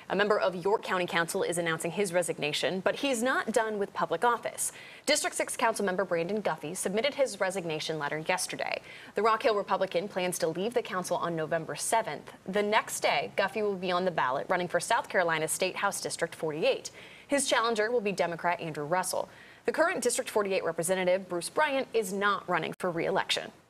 A member of York County Council is announcing his resignation, but he's not done with public office. District 6 Councilmember Brandon Guffey submitted his resignation letter yesterday. The Rock Hill Republican plans to leave the council on November 7th. The next day, Guffey will be on the ballot running for South Carolina's State House District 48. His challenger will be Democrat Andrew Russell. The current District 48 representative, Bruce Bryant, is not running for re-election.